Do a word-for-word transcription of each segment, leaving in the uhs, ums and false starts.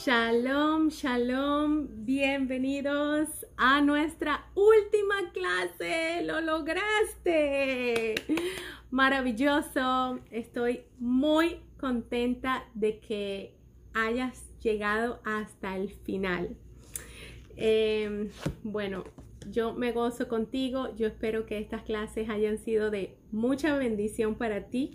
Shalom, shalom, bienvenidos a nuestra última clase, lo lograste, maravilloso, estoy muy contenta de que hayas llegado hasta el final. Eh, bueno, yo me gozo contigo, yo espero que estas clases hayan sido de mucha bendición para ti.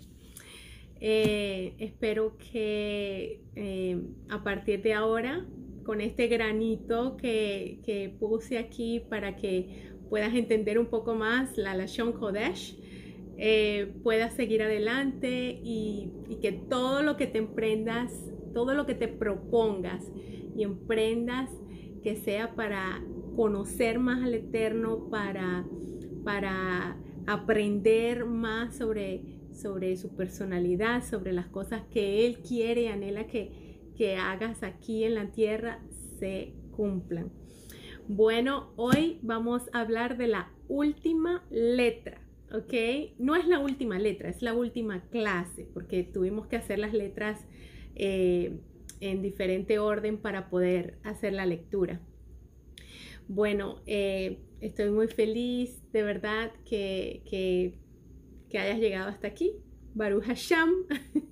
Eh, espero que eh, a partir de ahora, con este granito que, que puse aquí para que puedas entender un poco más la Lashon Kodesh, eh, puedas seguir adelante y, y que todo lo que te emprendas, todo lo que te propongas y emprendas, que sea para conocer más al Eterno, para, para aprender más sobre sobre su personalidad, sobre las cosas que Él quiere y anhela que, que hagas aquí en la tierra, se cumplan. Bueno, hoy vamos a hablar de la última letra, ¿ok? No es la última letra, es la última clase, porque tuvimos que hacer las letras eh, en diferente orden para poder hacer la lectura. Bueno, eh, estoy muy feliz, de verdad, que... que que hayas llegado hasta aquí. Baruch Hashem.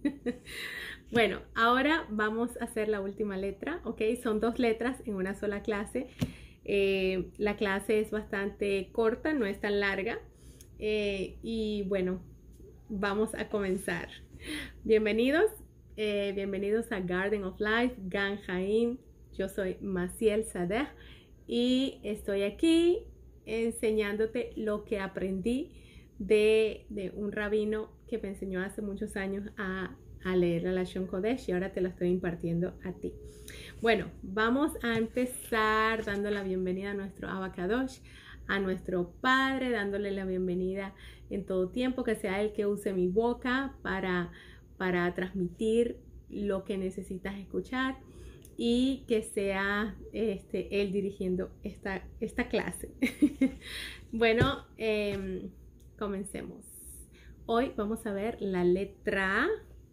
Bueno, ahora vamos a hacer la última letra, ¿ok? Son dos letras en una sola clase. Eh, la clase es bastante corta, no es tan larga. Eh, y bueno, vamos a comenzar. Bienvenidos, eh, bienvenidos a Garden of Life, Gan Haim. Yo soy Maciel Sadeh y estoy aquí enseñándote lo que aprendí De, de un rabino que me enseñó hace muchos años a, a leer la Lashon Kodesh y ahora te la estoy impartiendo a ti. Bueno, vamos a empezar dando la bienvenida a nuestro Abba Kadosh, a nuestro Padre, dándole la bienvenida en todo tiempo, que sea Él que use mi boca para, para transmitir lo que necesitas escuchar y que sea este, Él dirigiendo esta, esta clase. Bueno, eh, comencemos. Hoy vamos a ver la letra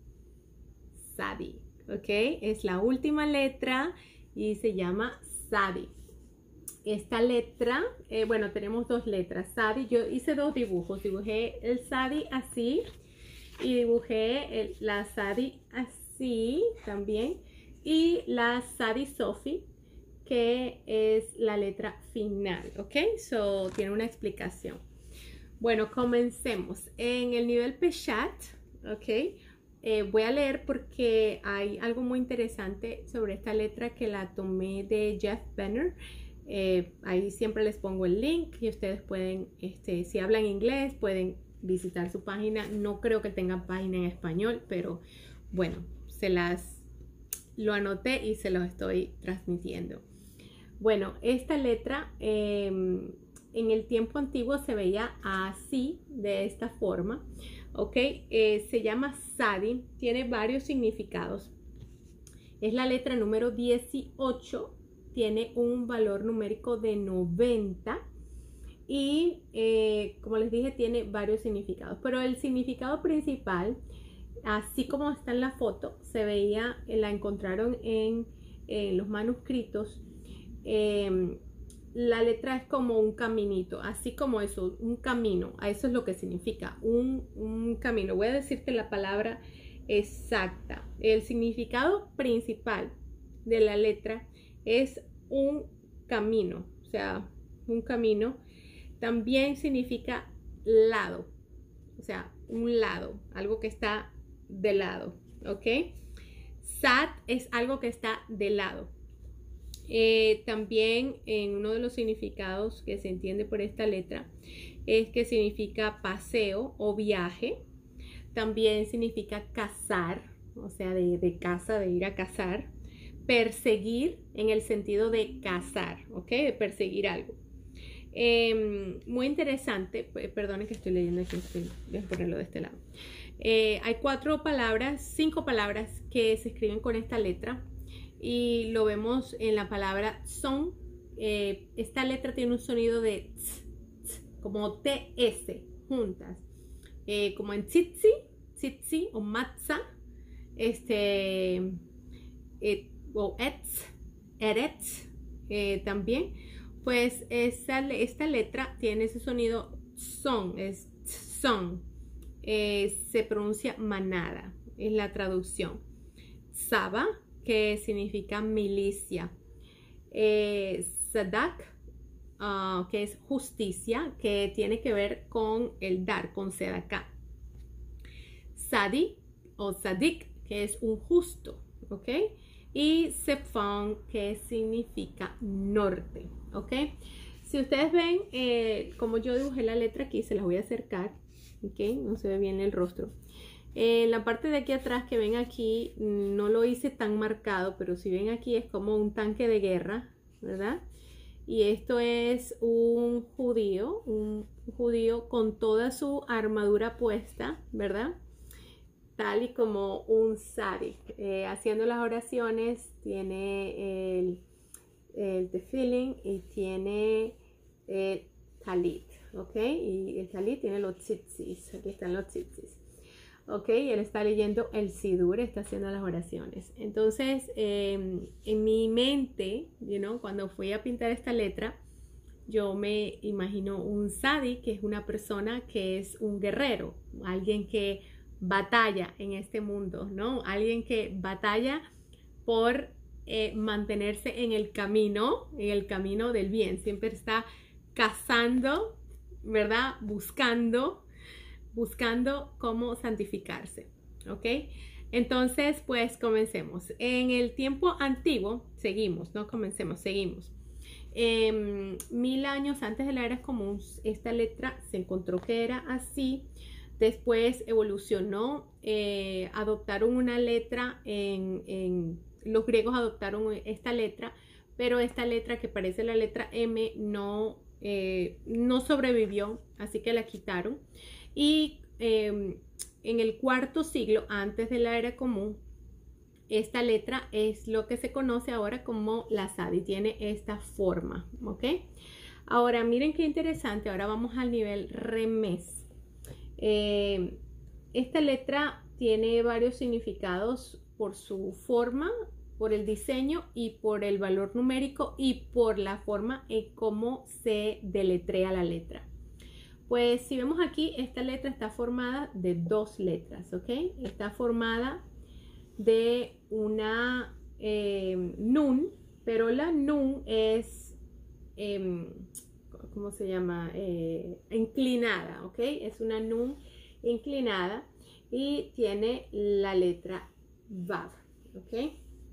Sadi, ¿ok? Es la última letra y se llama Sadi. Esta letra, eh, bueno, tenemos dos letras, Sadi. Yo hice dos dibujos, dibujé el Sadi así y dibujé el, la Sadi así también y la Sadi Sofi, que es la letra final, ¿ok? So, tiene una explicación. Bueno, comencemos. En el nivel Peshat, ¿ok? Eh, voy a leer porque hay algo muy interesante sobre esta letra que la tomé de Jeff Benner. Eh, ahí siempre les pongo el link y ustedes pueden, este, si hablan inglés, pueden visitar su página. No creo que tengan página en español, pero bueno, se las lo anoté y se los estoy transmitiendo. Bueno, esta letra... Eh, en el tiempo antiguo se veía así, de esta forma, ¿ok? Eh, se llama Sadi, tiene varios significados. Es la letra número dieciocho, tiene un valor numérico de noventa y, eh, como les dije, tiene varios significados. Pero el significado principal, así como está en la foto, se veía, la encontraron en, en los manuscritos. Eh, La letra es como un caminito, así como eso, un camino. A eso es lo que significa, un, un camino. Voy a decirte la palabra exacta. El significado principal de la letra es un camino, o sea, un camino. También significa lado, o sea, un lado, algo que está de lado, ¿ok? Sat es algo que está de lado. Eh, también en uno de los significados que se entiende por esta letra es que significa paseo o viaje. También significa cazar, o sea, de, de caza, de ir a cazar. Perseguir en el sentido de cazar, ¿ok? De perseguir algo. Eh, muy interesante, perdonen que estoy leyendo aquí, estoy, voy a ponerlo de este lado. Eh, hay cuatro palabras, cinco palabras que se escriben con esta letra. Y lo vemos en la palabra son. Eh, esta letra tiene un sonido de tz, tz, como T S juntas, eh, como en tzitzi, tzitzi o matza. Este, eh, o etz, eretz eh, también, pues esa, esta letra tiene ese sonido son, es son, eh, se pronuncia manada, es la traducción. Saba, que significa milicia. Eh, Sadak, uh, que es justicia, que tiene que ver con el dar, con sedaká. Sadi o sadik, que es un justo, ¿ok? Y Sefón, que significa norte, ¿ok? Si ustedes ven, eh, como yo dibujé la letra aquí, se las voy a acercar, ¿ok? No se ve bien el rostro. En eh, la parte de aquí atrás que ven aquí, no lo hice tan marcado, pero si ven aquí es como un tanque de guerra, ¿verdad? Y esto es un judío, un judío con toda su armadura puesta, ¿verdad? Tal y como un tzadik, eh, haciendo las oraciones, tiene el, el tefilin y tiene el talit, ¿ok? Y el talit tiene los tzitzis, aquí están los tzitzis, ¿ok? Y él está leyendo el sidur, está haciendo las oraciones. Entonces, eh, en mi mente, you know, cuando fui a pintar esta letra, yo me imagino un tzadik, que es una persona que es un guerrero, alguien que batalla en este mundo, ¿no? Alguien que batalla por eh, mantenerse en el camino, en el camino del bien. Siempre está cazando, ¿verdad? Buscando, buscando cómo santificarse, ¿ok? Entonces, pues comencemos. En el tiempo antiguo, seguimos, no comencemos, seguimos. Eh, mil años antes de la era común, esta letra se encontró que era así. Después evolucionó, eh, adoptaron una letra, en, en, los griegos adoptaron esta letra, pero esta letra que parece la letra M no, eh, no sobrevivió, así que la quitaron. Y eh, en el cuarto siglo, antes de la era común, esta letra es lo que se conoce ahora como la Sadi, tiene esta forma, ¿ok? Ahora miren qué interesante, ahora vamos al nivel remés. Eh, esta letra tiene varios significados por su forma, por el diseño y por el valor numérico y por la forma en cómo se deletrea la letra. Pues si vemos aquí, esta letra está formada de dos letras, ¿ok? Está formada de una eh, nun, pero la nun es... Eh, ¿cómo se llama? Eh, inclinada, ¿ok? Es una nun inclinada y tiene la letra Vav, ¿ok?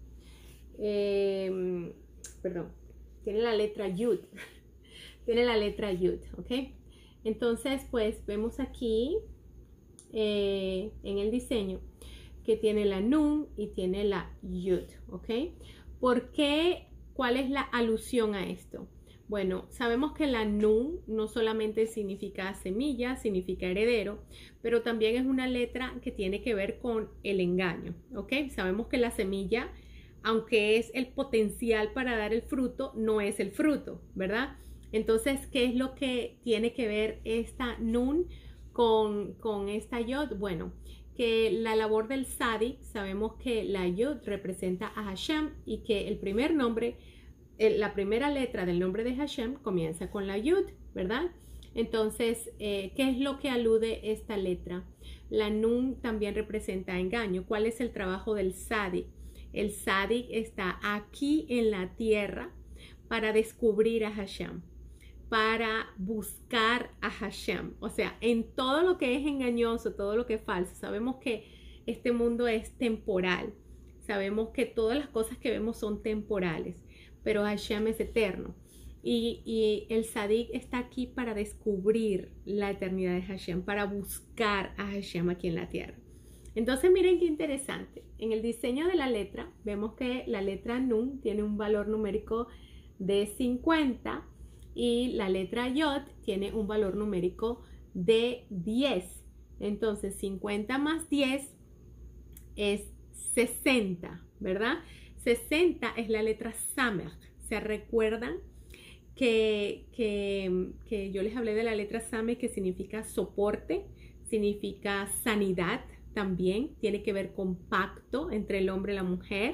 Eh, perdón, tiene la letra Yud, tiene la letra Yud, ¿ok? Entonces, pues vemos aquí eh, en el diseño que tiene la nun y tiene la Yud, ¿ok? ¿Por qué? ¿Cuál es la alusión a esto? Bueno, sabemos que la nun no solamente significa semilla, significa heredero, pero también es una letra que tiene que ver con el engaño, ¿ok? Sabemos que la semilla, aunque es el potencial para dar el fruto, no es el fruto, ¿verdad? Entonces, ¿qué es lo que tiene que ver esta nun con, con esta yod? Bueno, que la labor del tzadik, sabemos que la yod representa a Hashem y que el primer nombre, la primera letra del nombre de Hashem comienza con la Yud, ¿verdad? Entonces, eh, ¿qué es lo que alude esta letra? La Nun también representa engaño. ¿Cuál es el trabajo del tzadik? El tzadik está aquí en la tierra para descubrir a Hashem, para buscar a Hashem. O sea, en todo lo que es engañoso, todo lo que es falso, sabemos que este mundo es temporal. Sabemos que todas las cosas que vemos son temporales, pero Hashem es eterno. Y, y el tzadik está aquí para descubrir la eternidad de Hashem, para buscar a Hashem aquí en la tierra. Entonces miren qué interesante. En el diseño de la letra, vemos que la letra Nun tiene un valor numérico de cincuenta y la letra Yod tiene un valor numérico de diez. Entonces cincuenta más diez es sesenta, ¿verdad? sesenta es la letra Samer. ¿Se recuerdan que, que, que yo les hablé de la letra Samer, que significa soporte, significa sanidad también, tiene que ver con pacto entre el hombre y la mujer,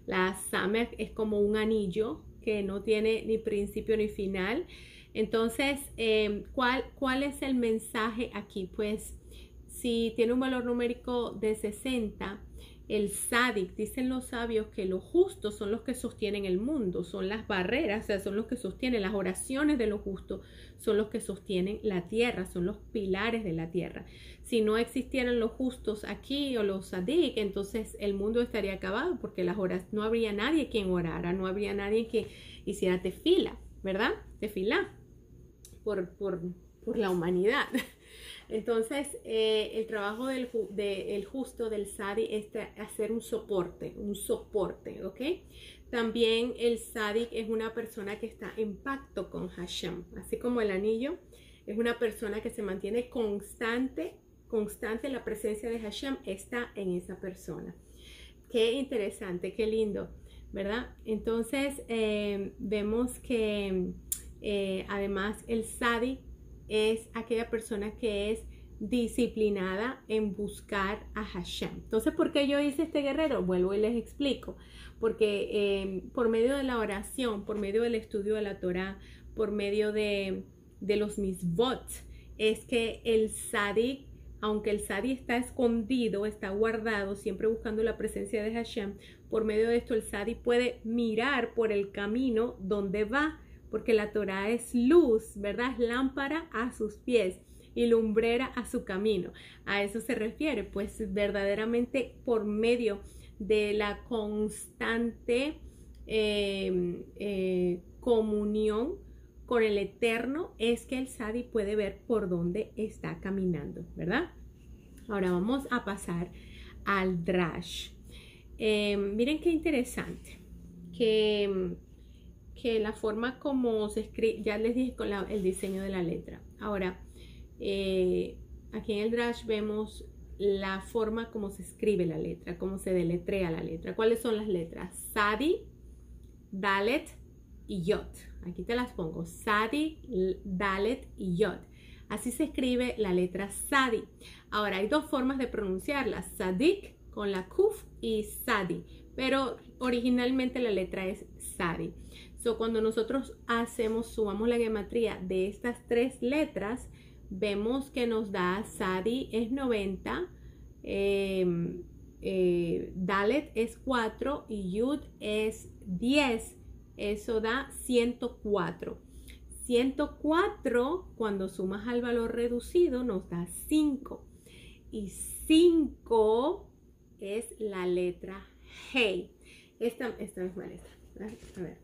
La Samek es como un anillo que no tiene ni principio ni final. Entonces, eh, ¿cuál, ¿cuál es el mensaje aquí? Pues, si tiene un valor numérico de sesenta, el Sadik, dicen los sabios que los justos son los que sostienen el mundo, son las barreras, o sea, son los que sostienen las oraciones de los justos, son los que sostienen la tierra, son los pilares de la tierra. Si no existieran los justos aquí o los Sadik, entonces el mundo estaría acabado porque las horas, no habría nadie quien orara, no habría nadie que hiciera tefila, ¿verdad? Tefila por, por, por la humanidad. Entonces, eh, el trabajo del de, el justo del Sadi es hacer un soporte, un soporte, ¿ok? También el Sadik es una persona que está en pacto con Hashem, así como el anillo es una persona que se mantiene constante, constante, la presencia de Hashem está en esa persona. Qué interesante, qué lindo, ¿verdad? Entonces, eh, vemos que eh, además el Sadik es aquella persona que es disciplinada en buscar a Hashem. Entonces, ¿por qué yo hice este guerrero? Vuelvo y les explico. Porque eh, por medio de la oración, por medio del estudio de la Torah, por medio de, de los misvot, es que el Sadik, aunque el Sadik está escondido, está guardado, siempre buscando la presencia de Hashem, por medio de esto el Sadik puede mirar por el camino donde va, porque la Torah es luz, ¿verdad? Es lámpara a sus pies y lumbrera a su camino. A eso se refiere, pues verdaderamente por medio de la constante eh, eh, comunión con el Eterno es que el Sadi puede ver por dónde está caminando, ¿verdad? Ahora vamos a pasar al Drash. Eh, miren qué interesante, que... que la forma como se escribe, ya les dije con la, el diseño de la letra. Ahora, eh, aquí en el Drash vemos la forma como se escribe la letra, cómo se deletrea la letra. ¿Cuáles son las letras? Sadi, Dalet y Yod. Aquí te las pongo. Sadi, Dalet y Yod. Así se escribe la letra Sadi. Ahora, hay dos formas de pronunciarla. Sadik con la Kuf y Sadi. Pero originalmente la letra es Sadi. So, cuando nosotros hacemos, sumamos la gematría de estas tres letras, vemos que nos da Sadi es noventa, eh, eh, Dalet es cuatro y Yud es diez. Eso da ciento cuatro. ciento cuatro, cuando sumas al valor reducido, nos da cinco. Y cinco es la letra Hey. Esta, esta misma letra. A ver.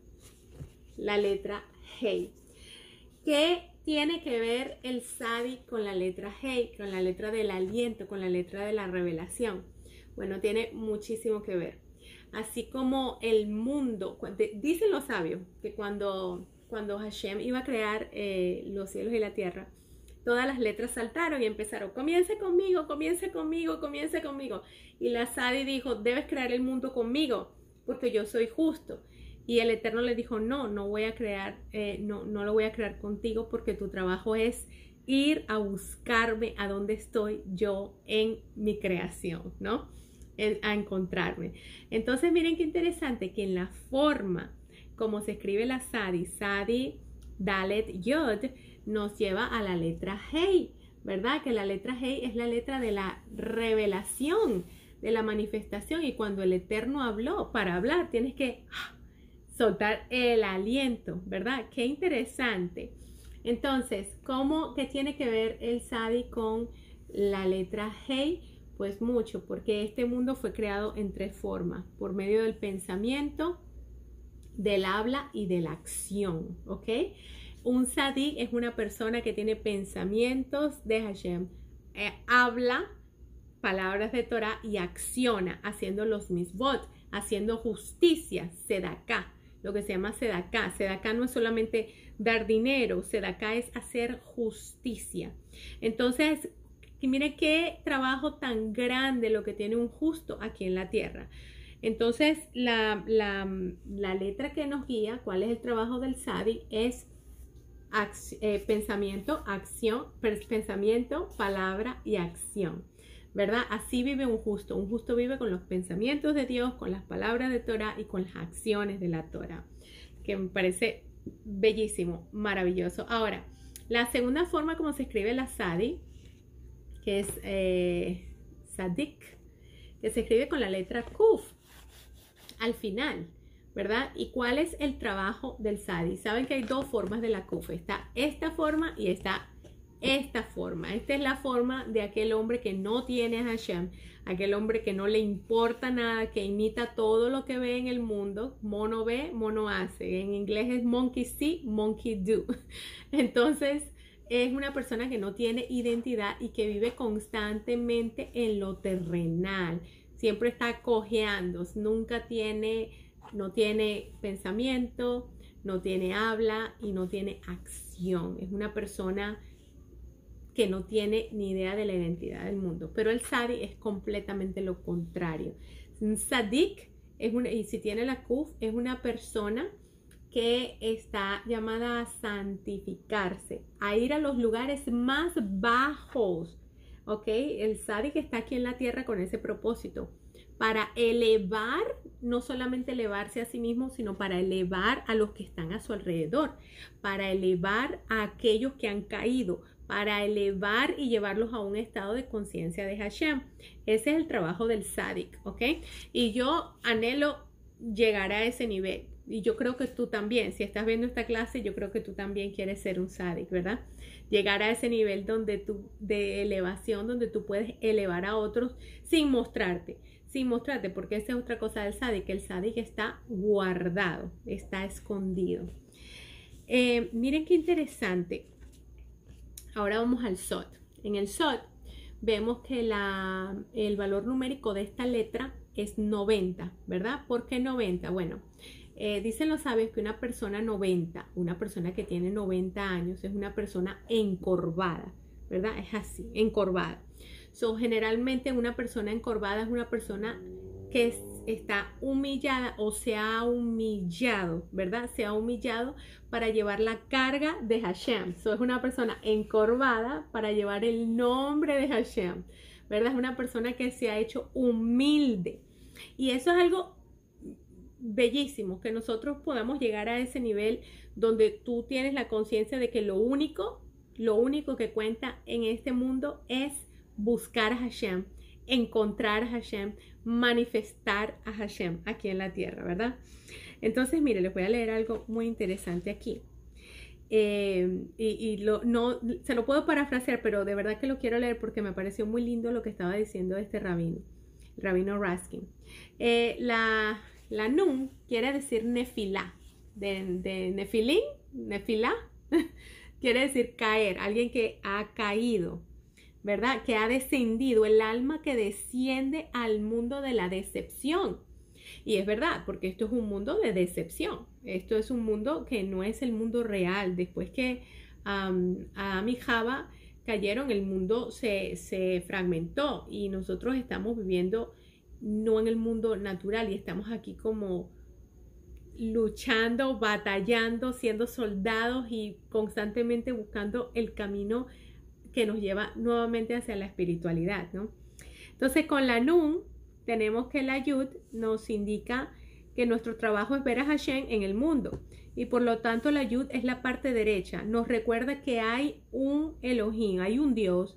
La letra Hey. ¿Qué tiene que ver el Sadi con la letra Hey? Con la letra del aliento, con la letra de la revelación. Bueno, tiene muchísimo que ver. Así como el mundo, dicen los sabios que cuando, cuando Hashem iba a crear eh, los cielos y la tierra, todas las letras saltaron y empezaron, comience conmigo, comience conmigo, comience conmigo. Y la Sadi dijo, debes crear el mundo conmigo, porque yo soy justo. Y el Eterno le dijo, no, no voy a crear, eh, no, no lo voy a crear contigo, porque tu trabajo es ir a buscarme a donde estoy yo en mi creación, ¿no? En, a encontrarme. Entonces, miren qué interesante que en la forma como se escribe la Sadi, Sadi, Dalet, Yod, nos lleva a la letra Hey, ¿verdad? Que la letra Hey es la letra de la revelación, de la manifestación. Y cuando el Eterno habló, para hablar tienes que soltar el aliento, ¿verdad? Qué interesante. Entonces, ¿cómo que tiene que ver el Sadi con la letra Hey? Pues mucho, porque este mundo fue creado en tres formas, por medio del pensamiento, del habla y de la acción, ¿ok? Un Sadik es una persona que tiene pensamientos de Hashem, eh, habla palabras de Torah y acciona haciendo los misvot, haciendo justicia, sedaká, lo que se llama sedaká. Sedaká no es solamente dar dinero, sedaká es hacer justicia. Entonces, y mire qué trabajo tan grande lo que tiene un justo aquí en la tierra. Entonces, la, la, la letra que nos guía, cuál es el trabajo del Sadi, es eh, pensamiento, acción, pensamiento, palabra y acción. ¿verdad? Así vive un justo. Un justo vive con los pensamientos de Dios, con las palabras de Torah y con las acciones de la Torah, que me parece bellísimo, maravilloso. Ahora, la segunda forma como se escribe la Sadi, que es eh, Sadik, que se escribe con la letra Kuf al final, ¿verdad? ¿Y cuál es el trabajo del Sadi? Saben que hay dos formas de la Kuf. Está esta forma y está esta forma. Esta es la forma de aquel hombre que no tiene a Hashem, aquel hombre que no le importa nada, que imita todo lo que ve en el mundo. Mono ve, mono hace. En inglés es monkey see, monkey do. Entonces es una persona que no tiene identidad y que vive constantemente en lo terrenal. Siempre está cojeando, nunca tiene, no tiene pensamiento, no tiene habla y no tiene acción. Es una persona que no tiene ni idea de la identidad del mundo. Pero el Sadi es completamente lo contrario. Un Sadik, es una, y si tiene la Kuf, es una persona que está llamada a santificarse, a ir a los lugares más bajos. ¿Ok? El Sadik está aquí en la tierra con ese propósito, para elevar, no solamente elevarse a sí mismo, sino para elevar a los que están a su alrededor, para elevar a aquellos que han caído, para elevar y llevarlos a un estado de conciencia de Hashem. Ese es el trabajo del Sadik, ¿ok? Y yo anhelo llegar a ese nivel. Y yo creo que tú también, si estás viendo esta clase, yo creo que tú también quieres ser un Sadik, ¿verdad? Llegar a ese nivel donde tú, de elevación, donde tú puedes elevar a otros sin mostrarte, sin mostrarte, porque esa es otra cosa del Sadik, que el Sadik está guardado, está escondido. Eh, miren qué interesante. Ahora vamos al Sod. En el Sod vemos que la, el valor numérico de esta letra es noventa, ¿verdad? ¿Por qué noventa? Bueno, eh, dicen los sabios que una persona noventa, una persona que tiene noventa años, es una persona encorvada, ¿verdad? Es así, encorvada. So, generalmente una persona encorvada es una persona que es, está humillada o se ha humillado, ¿verdad? Se ha humillado para llevar la carga de Hashem. So, es una persona encorvada para llevar el nombre de Hashem, ¿verdad? Es una persona que se ha hecho humilde. Y eso es algo bellísimo, que nosotros podamos llegar a ese nivel donde tú tienes la conciencia de que lo único, lo único que cuenta en este mundo es buscar a Hashem, encontrar a Hashem, manifestar a Hashem aquí en la tierra, ¿verdad? Entonces, mire, les voy a leer algo muy interesante aquí. Eh, y y lo, no, se lo puedo parafrasear, pero de verdad que lo quiero leer porque me pareció muy lindo lo que estaba diciendo este rabino, el rabino Raskin. Eh, la, la Nun quiere decir nefilá, de, de nefilín, nefilá, quiere decir caer, alguien que ha caído, ¿verdad? Que ha descendido, el alma que desciende al mundo de la decepción. Y es verdad, porque esto es un mundo de decepción. Esto es un mundo que no es el mundo real. Después que um, Adán y Java cayeron, el mundo se, se fragmentó y nosotros estamos viviendo no en el mundo natural y estamos aquí como luchando, batallando, siendo soldados y constantemente buscando el camino que nos lleva nuevamente hacia la espiritualidad, ¿no? Entonces, con la Nun tenemos que la Yud nos indica que nuestro trabajo es ver a Hashem en el mundo y por lo tanto la Yud es la parte derecha. Nos recuerda que hay un Elohim, hay un Dios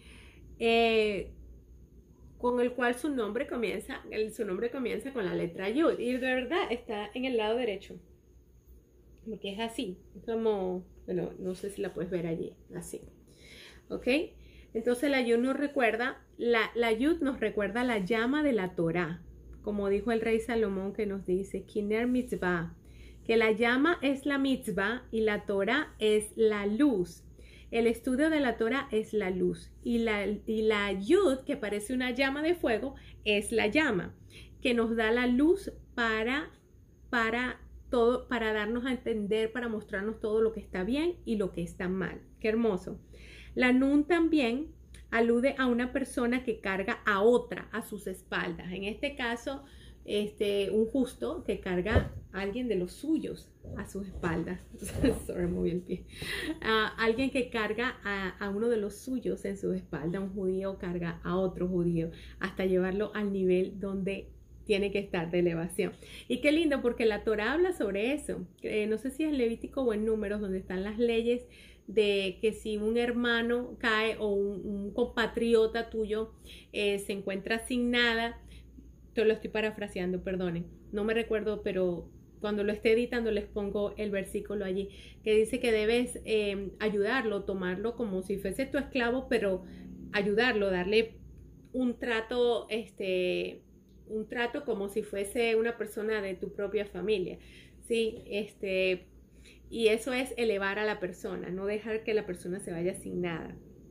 eh, con el cual su nombre comienza, el, su nombre comienza con la letra Yud y de verdad está en el lado derecho, porque es así, es como, bueno, no sé si la puedes ver allí, así. ¿Ok? Entonces la Yud nos recuerda, la, la Yud nos recuerda la llama de la Torah, como dijo el rey Salomón que nos dice, Kiner mitzvah, que la llama es la mitzvah y la Torah es la luz. El estudio de la Torah es la luz y la, y la Yud, que parece una llama de fuego, es la llama, que nos da la luz para, para, todo, para darnos a entender, para mostrarnos todo lo que está bien y lo que está mal. Qué hermoso. La Nun también alude a una persona que carga a otra a sus espaldas. En este caso, este, un justo que carga alguien de los suyos a sus espaldas. Sorry, moví el pie. Uh, alguien que carga a, a uno de los suyos en su espalda. Un judío carga a otro judío hasta llevarlo al nivel donde tiene que estar de elevación. Y qué lindo, porque la Torah habla sobre eso. Eh, no sé si es Levítico o en Números, donde están las leyes de que si un hermano cae o un, un compatriota tuyo eh, se encuentra sin nada, te lo estoy parafraseando, perdonen, no me recuerdo, pero cuando lo esté editando les pongo el versículo allí, que dice que debes eh, ayudarlo, tomarlo como si fuese tu esclavo, pero ayudarlo, darle un trato, este, un trato como si fuese una persona de tu propia familia, ¿sí? Este, y eso es elevar a la persona, no dejar que la persona se vaya sin nada.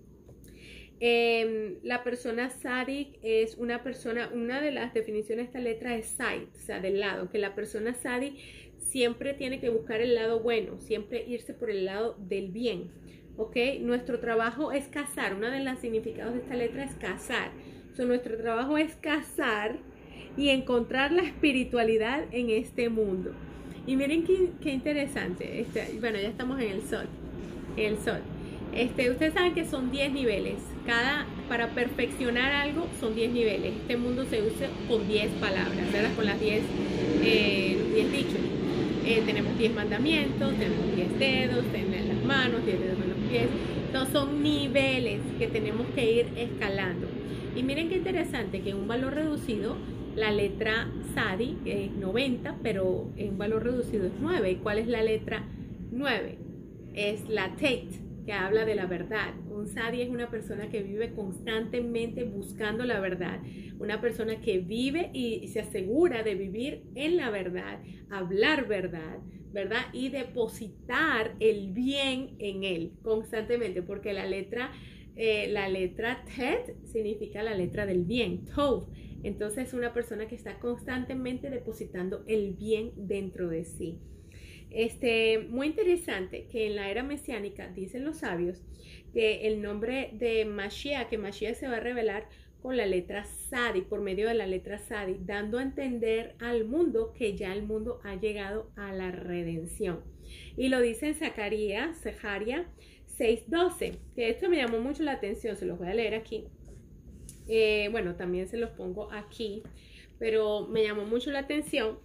Eh, la persona sádic es una persona, una de las definiciones de esta letra es side, o sea, del lado, que la persona sádic siempre tiene que buscar el lado bueno, siempre irse por el lado del bien, ¿ok? Nuestro trabajo es cazar, uno de los significados de esta letra es cazar, o sea, nuestro trabajo es cazar y encontrar la espiritualidad en este mundo. Y miren qué, qué interesante, este, bueno, ya estamos en el sol, en el sol. Este, ustedes saben que son diez niveles, cada, para perfeccionar algo son diez niveles. Este mundo se usa con diez palabras, ¿verdad? Con las diez, eh, diez dichos. Eh, tenemos diez mandamientos, tenemos diez dedos, tenemos las manos, diez dedos en los pies. Entonces son niveles que tenemos que ir escalando. Y miren qué interesante que en un valor reducido, la letra Sadi es noventa, pero en un valor reducido es nueve. ¿Y cuál es la letra nueve? Es la Tate, que habla de la verdad. Un Sadi es una persona que vive constantemente buscando la verdad, una persona que vive y se asegura de vivir en la verdad, hablar verdad, ¿verdad? Y depositar el bien en él constantemente, porque la letra, eh, la letra Tet significa la letra del bien, Tov. Entonces es una persona que está constantemente depositando el bien dentro de sí. Este, muy interesante que en la era mesiánica dicen los sabios que el nombre de Mashiach, que Mashiach se va a revelar con la letra Sadi, por medio de la letra Sadi, dando a entender al mundo que ya el mundo ha llegado a la redención. Y lo dice en Zacarías, Zacarías seis doce, que esto me llamó mucho la atención, se los voy a leer aquí. Eh, bueno, también se los pongo aquí, pero me llamó mucho la atención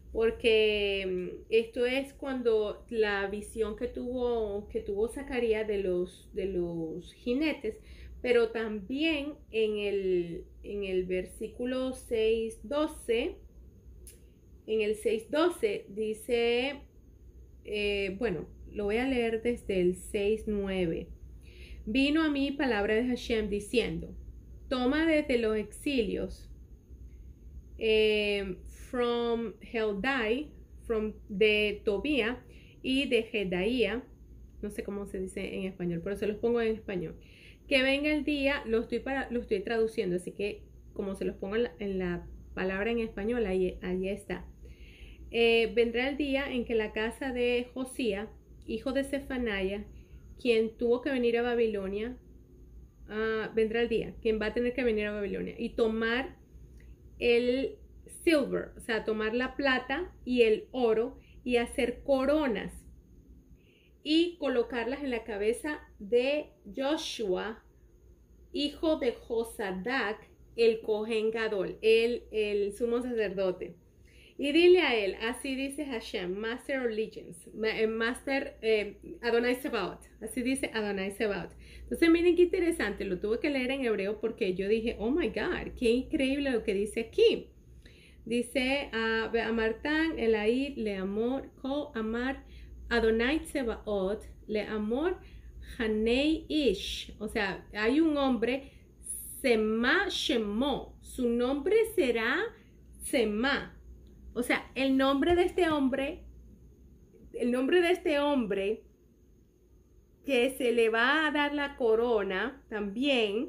porque esto es cuando la visión que tuvo, que tuvo Zacarías de los, de los jinetes, pero también en el, en el versículo seis doce, en el seis doce dice, eh, bueno, lo voy a leer desde el seis nueve. Vino a mí palabra de Hashem diciendo, toma desde los exilios, eh, from Heldai, from de Tobía y de Jedaía, no sé cómo se dice en español, pero se los pongo en español. Que venga el día, lo estoy, para, lo estoy traduciendo, así que como se los pongo en la, en la palabra en español, ahí, ahí está. Eh, vendrá el día en que la casa de Josía, hijo de Sefanaya, quien tuvo que venir a Babilonia, uh, vendrá el día, quien va a tener que venir a Babilonia y tomar el silver, o sea, tomar la plata y el oro y hacer coronas y colocarlas en la cabeza de Joshua, hijo de Josadac, el Cohen Gadol, el, el sumo sacerdote. Y dile a él, así dice Hashem, Master of Legends, Master eh, Adonai Sebaot, así dice Adonai Sebaot. Entonces miren qué interesante, lo tuve que leer en hebreo porque yo dije, oh my God, qué increíble lo que dice aquí. Dice, uh, Amartan, Elaid, le amor, Ko Amar, Adonai Sebaot, le amor, Hanei Ish. O sea, hay un hombre, Sema Shemo, su nombre será Sema. O sea, el nombre de este hombre, el nombre de este hombre que se le va a dar la corona también,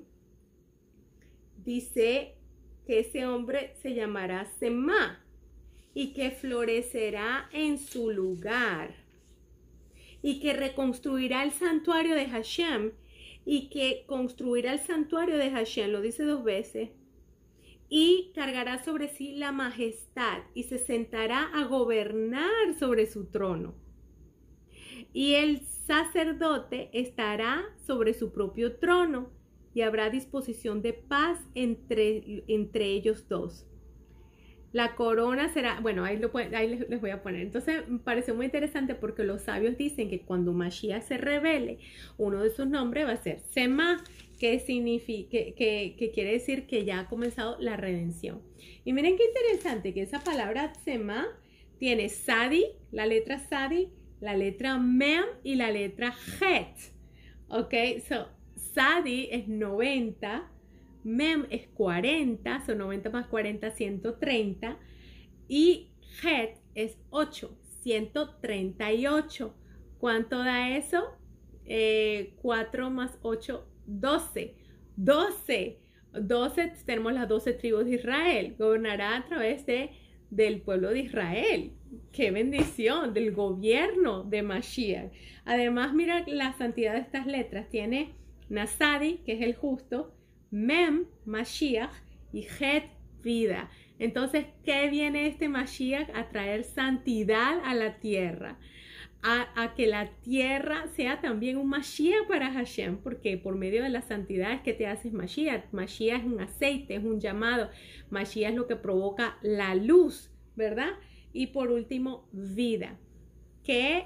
dice que ese hombre se llamará Semá y que florecerá en su lugar y que reconstruirá el santuario de Hashem y que construirá el santuario de Hashem, lo dice dos veces, y cargará sobre sí la majestad y se sentará a gobernar sobre su trono. Y el sacerdote estará sobre su propio trono y habrá disposición de paz entre, entre ellos dos. La corona será, bueno, ahí, lo, ahí les, les voy a poner. Entonces, me pareció muy interesante porque los sabios dicen que cuando Mashiach se revele, uno de sus nombres va a ser Sema, que, significa, que, que, que quiere decir que ya ha comenzado la redención. Y miren qué interesante que esa palabra Sema tiene Sadi, la letra Sadi, la letra Mem y la letra Het. Ok, so Sadi es noventa. Mem es cuarenta, son noventa más cuarenta, ciento treinta. Y Het es ocho, ciento treinta y ocho. ¿Cuánto da eso? Eh, cuatro más ocho, doce. doce. doce, tenemos las doce tribus de Israel. Gobernará a través de, del pueblo de Israel. ¡Qué bendición! Del gobierno de Mashiach. Además, mira la santidad de estas letras. Tiene Nasadi, que es el justo, Mem, Mashiach, y Het, vida. Entonces, ¿qué viene este Mashiach? A traer santidad a la tierra. A, a que la tierra sea también un Mashiach para Hashem, porque por medio de la santidad es que te haces Mashiach. Mashiach es un aceite, es un llamado. Mashiach es lo que provoca la luz, ¿verdad? Y por último, vida. ¿Qué?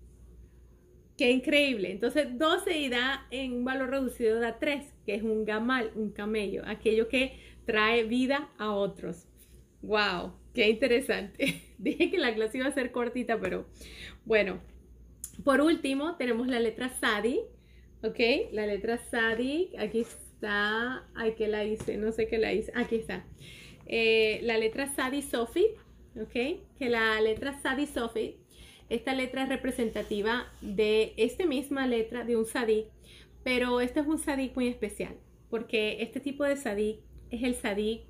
Qué increíble. Entonces, doce y da en un valor reducido da tres, que es un gamal, un camello, aquello que trae vida a otros. ¡Wow! ¡Qué interesante! Dije que la clase iba a ser cortita, pero bueno. Por último, tenemos la letra Sadi, ¿ok? La letra Sadi, aquí está, ay, ¿qué la hice? No sé qué la hice. Aquí está. Eh, la letra Sadi Sofi, ¿ok? Que la letra Sadi Sofi, esta letra es representativa de esta misma letra de un sadik, pero este es un sadik muy especial, porque este tipo de sadik es el sadik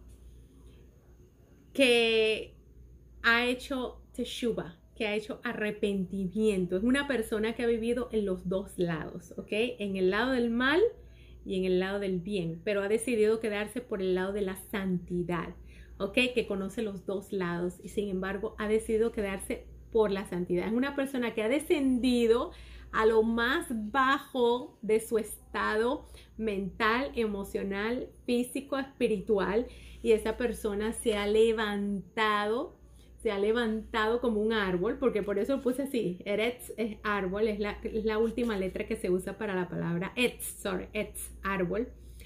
que ha hecho teshuva, que ha hecho arrepentimiento. Es una persona que ha vivido en los dos lados, ¿ok? En el lado del mal y en el lado del bien, pero ha decidido quedarse por el lado de la santidad, ¿ok? Que conoce los dos lados y sin embargo ha decidido quedarse por la santidad. Es una persona que ha descendido a lo más bajo de su estado mental, emocional, físico, espiritual, y esa persona se ha levantado, se ha levantado como un árbol, porque por eso lo puse así. Eretz es árbol, es la, es la última letra que se usa para la palabra etz, sorry, etz, árbol,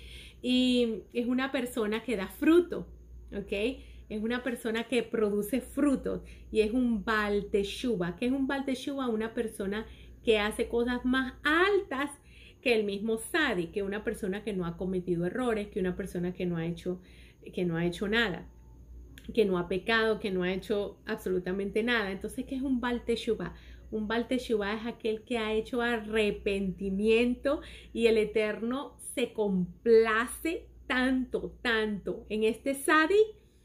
y es una persona que da fruto, ¿ok? Es una persona que produce frutos y es un Baal Teshuva. ¿Qué es un Baal Teshuva? Una persona que hace cosas más altas que el mismo Sadi, que una persona que no ha cometido errores, que una persona que no ha hecho, que no ha hecho nada, que no ha pecado, que no ha hecho absolutamente nada. Entonces, ¿qué es un Baal Teshuva? Un Baal Teshuva es aquel que ha hecho arrepentimiento y el Eterno se complace tanto, tanto en este Sadi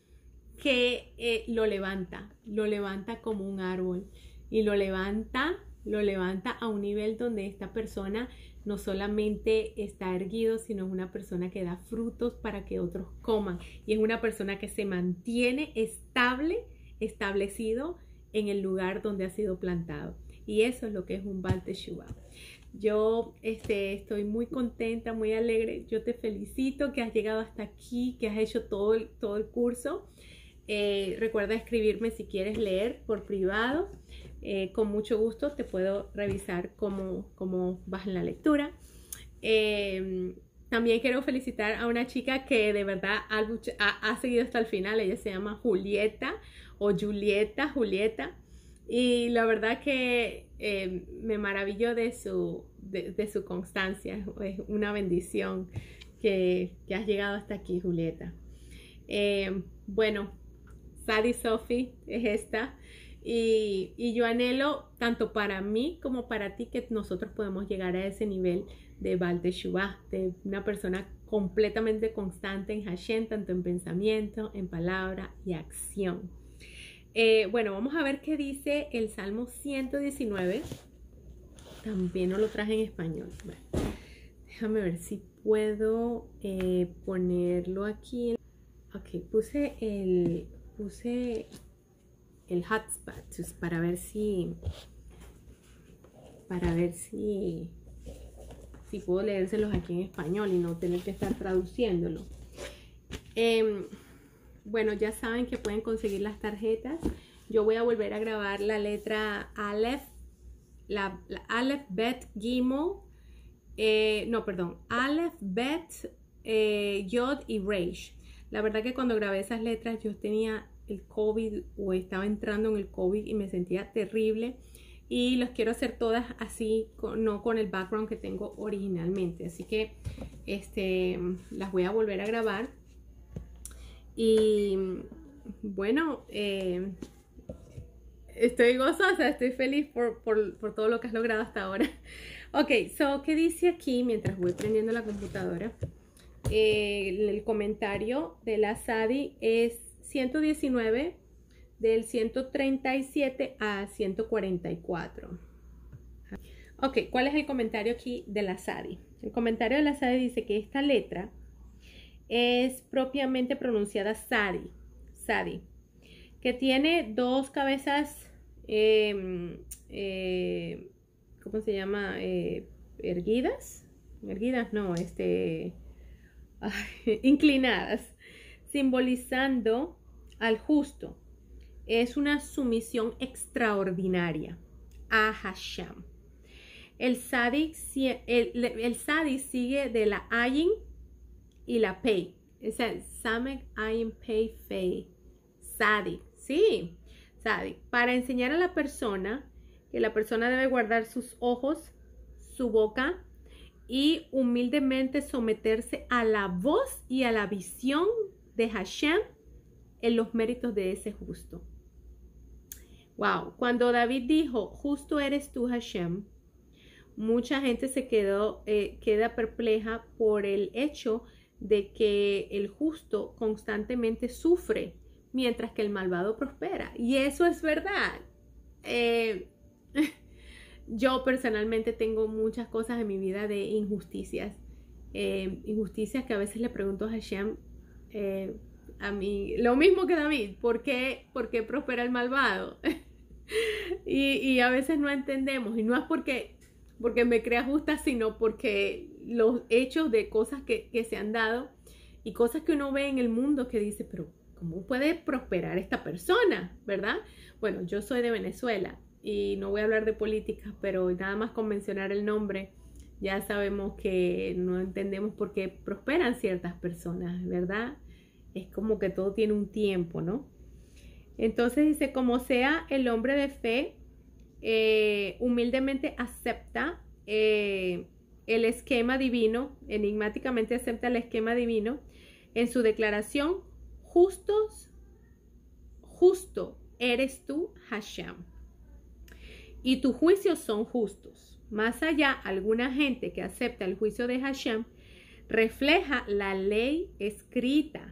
que eh, lo levanta, lo levanta como un árbol y lo levanta, lo levanta a un nivel donde esta persona no solamente está erguido, sino es una persona que da frutos para que otros coman y es una persona que se mantiene estable, establecido en el lugar donde ha sido plantado, y eso es lo que es un Baal Teshuva. Yo este, estoy muy contenta, muy alegre. Yo te felicito que has llegado hasta aquí, que has hecho todo el, todo el curso. Eh, recuerda escribirme si quieres leer por privado. Eh, con mucho gusto te puedo revisar cómo, cómo vas en la lectura. Eh, también quiero felicitar a una chica que de verdad ha, ha, ha seguido hasta el final. Ella se llama Julieta o Julieta, Julieta. Y la verdad que eh, me maravilló de su, de, de su constancia. Es una bendición que, que has llegado hasta aquí, Julieta. Eh, bueno, Sadi Sofi es esta. Y, y yo anhelo tanto para mí como para ti que nosotros podemos llegar a ese nivel de Baal Teshuva, de una persona completamente constante en Hashem, tanto en pensamiento, en palabra y acción. Eh, bueno, vamos a ver qué dice el Salmo ciento diecinueve. También no lo traje en español. Bueno, déjame ver si puedo eh, ponerlo aquí. Ok, puse el, puse el hotspot para ver si, para ver si, si puedo leérselos aquí en español y no tener que estar traduciéndolo. Eh, bueno, ya saben que pueden conseguir las tarjetas. Yo voy a volver a grabar la letra Aleph, la, la Aleph, Bet, Gimel, eh, no, perdón, Aleph, Bet, eh, Yod y Reish. La verdad que cuando grabé esas letras yo tenía el COVID o estaba entrando en el COVID y me sentía terrible. Y los quiero hacer todas así, no con el background que tengo originalmente. Así que este, las voy a volver a grabar. Y bueno, eh, estoy gozosa, estoy feliz por, por, por todo lo que has logrado hasta ahora. Ok, so, ¿qué dice aquí mientras voy prendiendo la computadora? Eh, el, el comentario de la Sadi es ciento diecinueve, del ciento treinta y siete a ciento cuarenta y cuatro. Ok, ¿cuál es el comentario aquí de la Sadi? El comentario de la Sadi dice que esta letra es propiamente pronunciada Sadi, Sadi, que tiene dos cabezas, eh, eh, ¿cómo se llama? Eh, erguidas, erguidas no, este, ay, inclinadas, simbolizando al justo. Es una sumisión extraordinaria a Hashem. El Sadi, el, el Sadi sigue de la Ayin y la Pei. Es el Samek, Ayin, Pei, Fei. Sadi, sí, Sadi. Para enseñar a la persona que la persona debe guardar sus ojos, su boca y humildemente someterse a la voz y a la visión de Hashem en los méritos de ese justo. Wow, cuando David dijo, justo eres tú, Hashem, mucha gente se quedó, eh, queda perpleja por el hecho de que el justo constantemente sufre, mientras que el malvado prospera. Y eso es verdad. Eh, yo personalmente tengo muchas cosas en mi vida de injusticias. Eh, injusticias que a veces le pregunto a Hashem, eh, a mí, lo mismo que David, ¿por qué, por qué prospera el malvado? y, y a veces no entendemos, y no es porque, porque me crea justa, sino porque los hechos de cosas que, que se han dado y cosas que uno ve en el mundo que dice, pero ¿cómo puede prosperar esta persona? ¿Verdad? Bueno, yo soy de Venezuela y no voy a hablar de política, pero nada más con mencionar el nombre ya sabemos que no entendemos por qué prosperan ciertas personas, ¿verdad? Es como que todo tiene un tiempo, ¿no? Entonces dice, como sea el hombre de fe, eh, humildemente acepta eh, el esquema divino, enigmáticamente acepta el esquema divino en su declaración, justos, justo eres tú, Hashem, y tus juicios son justos. Más allá, alguna gente que acepta el juicio de Hashem refleja la ley escrita,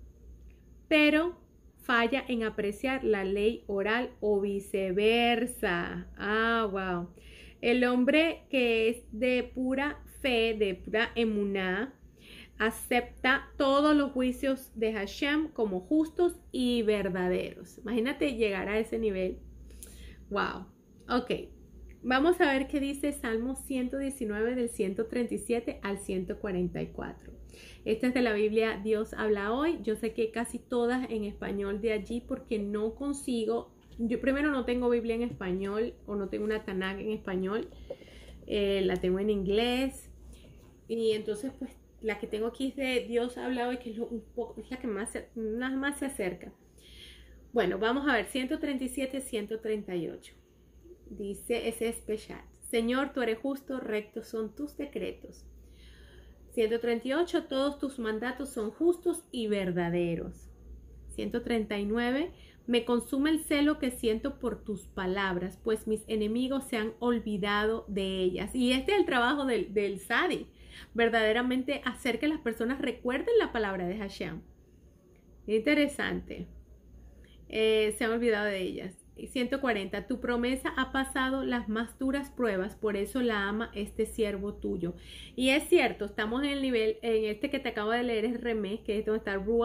pero falla en apreciar la ley oral o viceversa. Ah, wow. El hombre que es de pura fe, de pura emuná, acepta todos los juicios de Hashem como justos y verdaderos. Imagínate llegar a ese nivel. Wow. Ok. Vamos a ver qué dice Salmo ciento diecinueve del ciento treinta y siete al ciento cuarenta y cuatro. Esta es de la Biblia Dios habla hoy. Yo sé que casi todas en español de allí porque no consigo. Yo primero no tengo Biblia en español o no tengo una Tanakh en español. Eh, la tengo en inglés. Y entonces pues la que tengo aquí es de Dios habla hoy, que es, lo, un poco, es la que más, nada más se acerca. Bueno, vamos a ver. ciento treinta y siete, ciento treinta y ocho. Dice ese especial. Señor, tú eres justo, rectos son tus decretos. ciento treinta y ocho, todos tus mandatos son justos y verdaderos. ciento treinta y nueve, me consume el celo que siento por tus palabras, pues mis enemigos se han olvidado de ellas. Y este es el trabajo del, del Sadi, verdaderamente hacer que las personas recuerden la palabra de Hashem. Interesante. Eh, se han olvidado de ellas. ciento cuarenta, tu promesa ha pasado las más duras pruebas, por eso la ama este siervo tuyo. Y es cierto, estamos en el nivel, en este que te acabo de leer es Remés, que es donde está Ruach,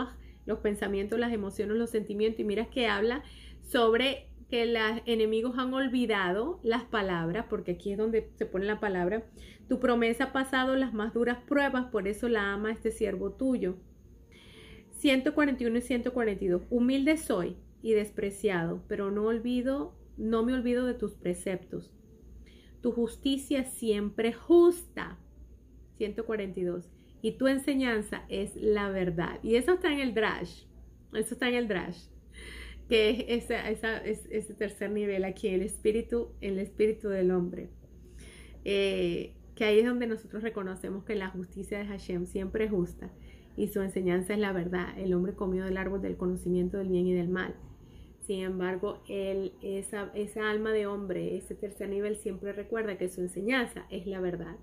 los pensamientos, las emociones, los sentimientos. Y mira que habla sobre que los enemigos han olvidado las palabras, porque aquí es donde se pone la palabra. Tu promesa ha pasado las más duras pruebas, por eso la ama este siervo tuyo. ciento cuarenta y uno y ciento cuarenta y dos. Humilde soy y despreciado, pero no olvido, no me olvido de tus preceptos. Tu justicia es siempre justa. ciento cuarenta y dos. Y tu enseñanza es la verdad. Y eso está en el Drash. Eso está en el Drash. Que es esa, esa, es, ese tercer nivel aquí, el espíritu, el espíritu del hombre. Eh, que ahí es donde nosotros reconocemos que la justicia de Hashem siempre es justa. Y su enseñanza es la verdad. El hombre comió del árbol del conocimiento del bien y del mal. Sin embargo, él, esa, esa alma de hombre, ese tercer nivel, siempre recuerda que su enseñanza es la verdad.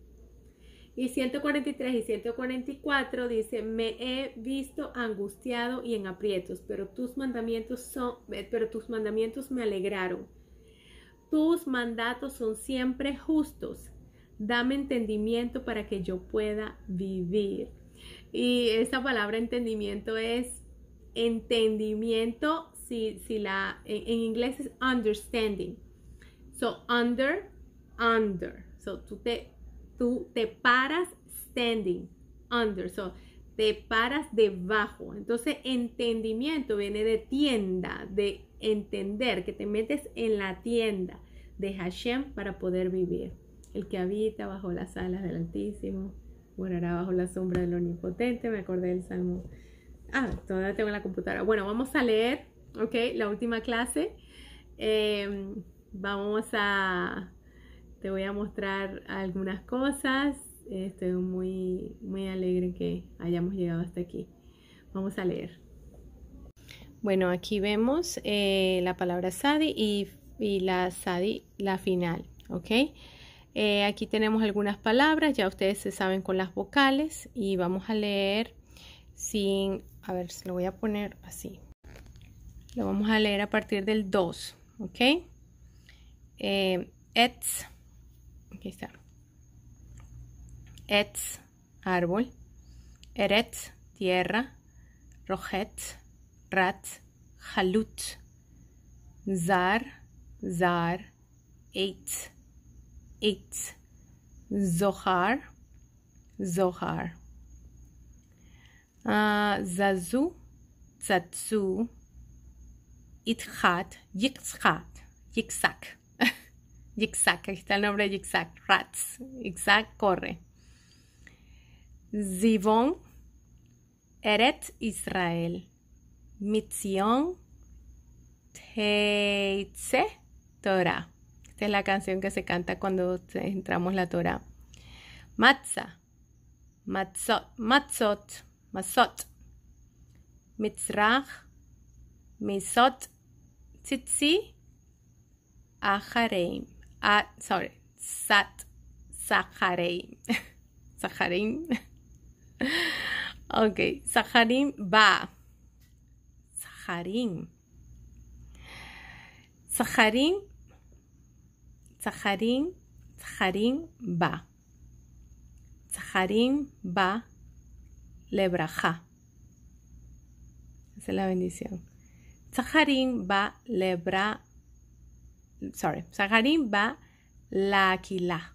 Y ciento cuarenta y tres y ciento cuarenta y cuatro dice, me he visto angustiado y en aprietos, pero tus mandamientos son, pero tus mandamientos me alegraron. Tus mandatos son siempre justos. Dame entendimiento para que yo pueda vivir. Y esa palabra entendimiento es entendimiento, si, si la, en, en inglés es understanding. So, under, under. So, tú te, tú te paras standing, under. So, te paras debajo. Entonces, entendimiento viene de tienda, de entender, que te metes en la tienda de Hashem para poder vivir. El que habita bajo las alas del Altísimo morará bajo la sombra del Omnipotente. Me acordé del Salmo. Ah, todavía tengo en la computadora. Bueno, vamos a leer, ok, la última clase. Eh, vamos a, te voy a mostrar algunas cosas. Estoy muy, muy alegre que hayamos llegado hasta aquí. Vamos a leer. Bueno, aquí vemos eh, la palabra Sadi y, y la Sadi, la final, ok. Eh, aquí tenemos algunas palabras, ya ustedes se saben con las vocales y vamos a leer sin, a ver, se lo voy a poner así. Lo vamos a leer a partir del dos, ¿ok? Eh, etz, aquí está. Etz, árbol. Eretz, tierra. Rojet, rat. Halut, zar, zar. Eitz, Eitz, Zohar, Zohar, uh, Zazu, Zatzu, Itchat, Yitzchat, Yitzak, Yitzak, aquí está el nombre de Yitzak, Ratz, Yitzak corre, Zivon, Eret Israel, Mitzion, Teitze, Torah. Esta es la canción que se canta cuando entramos la Torah. Matzah, matzot, matzot, matzot, mitzrach, misot, tzitzi, achareim. Ah, sorry, sat, sachareim. Sachareim. Ok, sacharim ba. Sacharim. Sacharim. Zaharim, Zaharim ba. Zaharim ba lebraja. Esa es la bendición. Zaharim ba lebra. Sorry. Zaharim ba la aquila.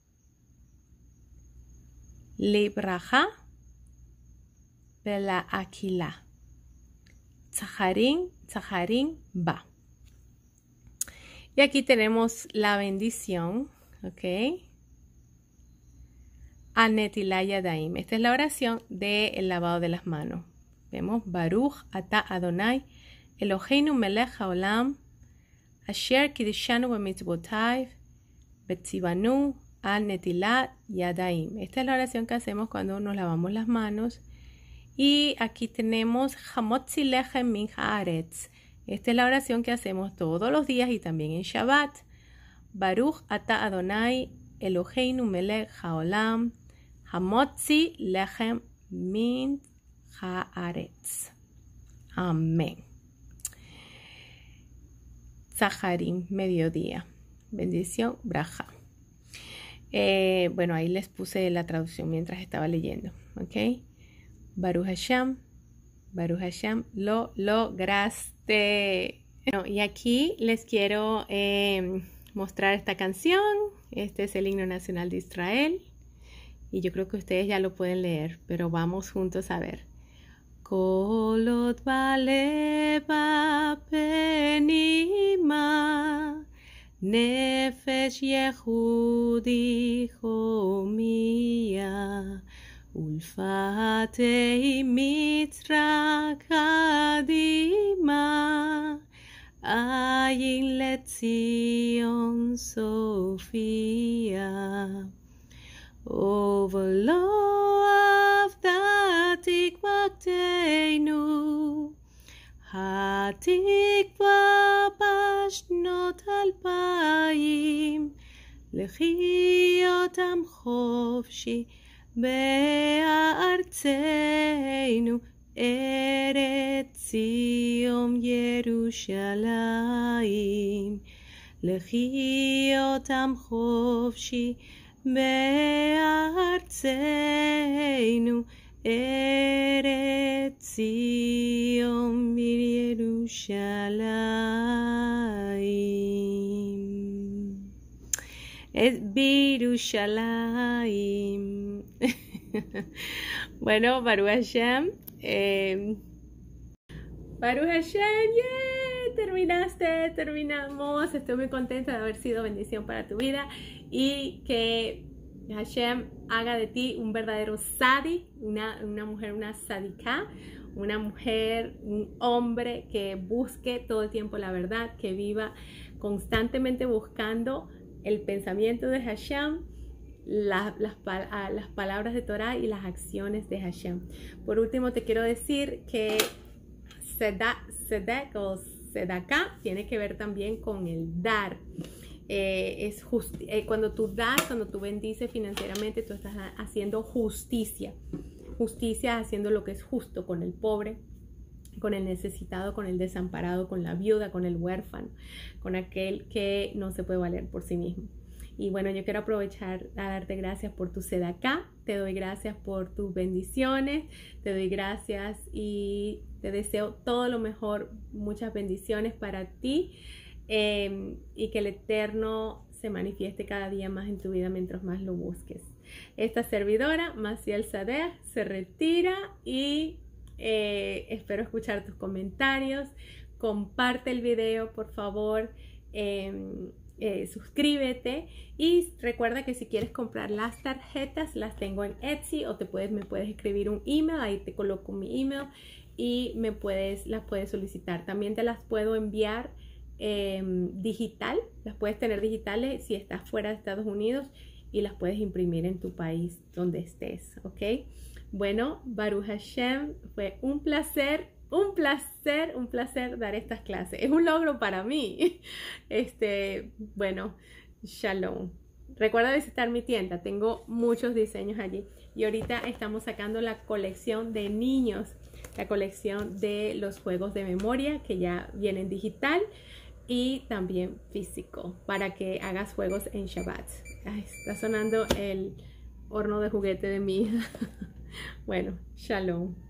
Lebraja de la aquila. Zaharim, Zaharim ba. Y aquí tenemos la bendición, ¿ok? Anetilah Yadaim. Esta es la oración del lavado de las manos. Vemos, Baruch ata Adonai, Eloheinu melech haolam, asher kiddushanu b'mitzvotayv, betzivanu Anetilah Yadaim. Esta es la oración que hacemos cuando nos lavamos las manos. Y aquí tenemos Hamotzi lechem min haaretz. Esta es la oración que hacemos todos los días y también en Shabbat. Baruch ata Adonai Eloheinu melech haolam hamotzi lechem min haaretz. Amén. Zaharim, mediodía. Bendición, braja. Eh, bueno, ahí les puse la traducción mientras estaba leyendo. ¿Ok? Baruch Hashem, Baruch Hashem, lo lograste. Bueno, y aquí les quiero eh, mostrar esta canción. Este es el himno nacional de Israel. Y yo creo que ustedes ya lo pueden leer, pero vamos juntos a ver. Kolot baleva penima, nefesh yehudi homia, ulfatei mitra kadima, ayin letzion Sofia. Overlo tikvaktenu, hatikva bashnot alpayim, לחיות חופשי בארצנו, ארץ ציון ירושלים. לחיות חופשי בארצנו, ארץ ציון בירושלים. Es בירושלים. Bueno, Baruch Hashem. Eh, Baruch Hashem, yeah, terminaste, terminamos. Estoy muy contenta de haber sido bendición para tu vida y que Hashem haga de ti un verdadero sadi, una, una mujer, una sadiká, una mujer, un hombre que busque todo el tiempo la verdad, que viva constantemente buscando el pensamiento de Hashem, la, las, las palabras de Torah y las acciones de Hashem. Por último, te quiero decir que Sedek o Sedaká tiene que ver también con el dar. Eh, es just, eh, cuando tú das, cuando tú bendices financieramente, tú estás haciendo justicia. Justicia haciendo lo que es justo con el pobre, con el necesitado, con el desamparado, con la viuda, con el huérfano, con aquel que no se puede valer por sí mismo. Y bueno, yo quiero aprovechar a darte gracias por tu sedaká, te doy gracias por tus bendiciones, te doy gracias y te deseo todo lo mejor, muchas bendiciones para ti. Eh, y que el Eterno se manifieste cada día más en tu vida mientras más lo busques. Esta servidora, Maciel Sadeh, se retira y eh, espero escuchar tus comentarios. Comparte el video, por favor. Eh, eh, suscríbete y recuerda que si quieres comprar las tarjetas, las tengo en Etsy o te puedes, me puedes escribir un email, ahí te coloco mi email y me puedes, las puedes solicitar. También te las puedo enviar Eh, digital, las puedes tener digitales si estás fuera de Estados Unidos y las puedes imprimir en tu país donde estés, ¿ok? Bueno, Baruch Hashem, fue un placer, un placer, un placer dar estas clases. Es un logro para mí. Este, bueno, Shalom. Recuerda visitar mi tienda, tengo muchos diseños allí y ahorita estamos sacando la colección de niños, la colección de los juegos de memoria que ya vienen digital y también físico para que hagas juegos en Shabbat. Ay, está sonando el horno de juguete de mi hija. Bueno, Shalom.